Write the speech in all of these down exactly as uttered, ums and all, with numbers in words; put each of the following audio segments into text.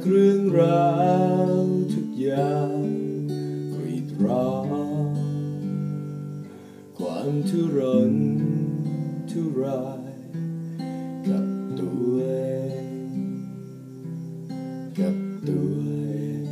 เรื่องราวทุกอย่างกรีดร้องความทุรนทุรายกับตัวเองกับตัวเอง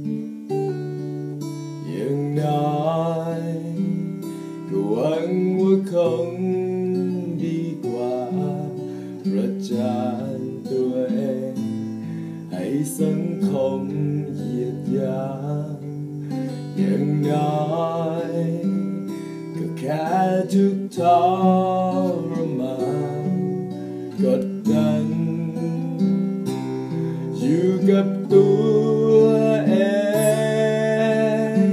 อย่างน้อยก็หวังว่าคงดีกว่าประจานตัวเองให้สังคมเหยียดหยามอย่างน้อยก็แค่ทุกข์ทรมานกดดันอยู่กับตัวเอง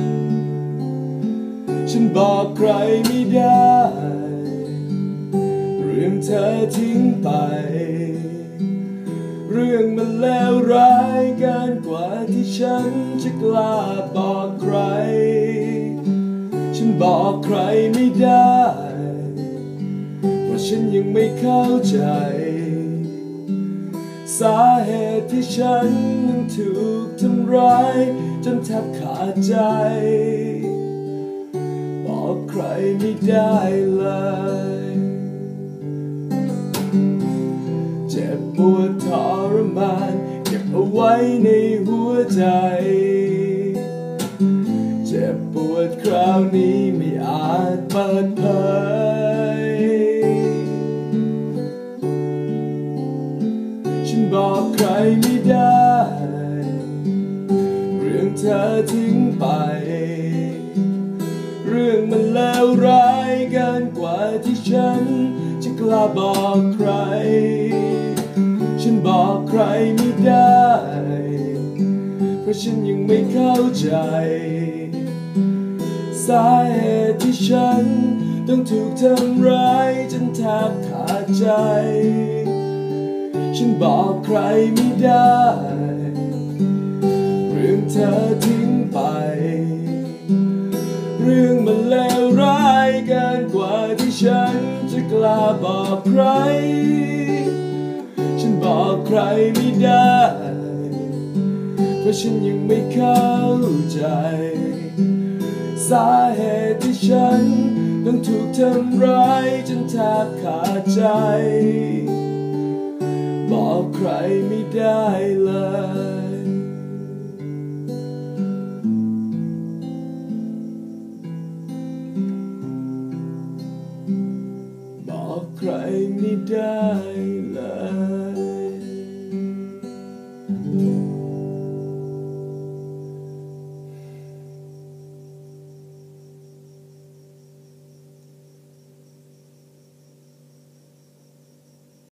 ฉันบอกใครไม่ได้เรื่องเธอทิ้งไปเรื่องมันเลวร้ายเกินกว่าที่ฉันจะกล้าบอกใครฉันบอกใครไม่ได้เพราะฉันยังไม่เข้าใจสาเหตุที่ฉันนั้นถูกทำร้ายจนแทบขาดใจบอกใครไม่ได้เลยเจ็บปวดทรมานเก็บเอาไว้ในหัวใจเจ็บปวดคราวนี้ไม่อาจเปิดเผยฉันบอกใครไม่ได้เรื่องเธอทิ้งไปเรื่องมันเลวร้ายเกินกว่าที่ฉันจะกล้าบอกใครฉันบอกใครไม่ได้เพราะฉันยังไม่เข้าใจสาเหตุที่ฉันต้องถูกทำร้ายจนแทบขาดใจฉันบอกใครไม่ได้เรื่องเธอทิ้งไปเรื่องมันเลวร้ายเกินกว่าที่ฉันจะกล้าบอกใครฉันบอกใครไม่ได้เพราะฉันยังไม่เข้าใจสาเหตุที่ฉันต้องถูกทำร้ายจนแทบขาดใจบอกใครไม่ได้เลยบอกใครไม่ได้เลย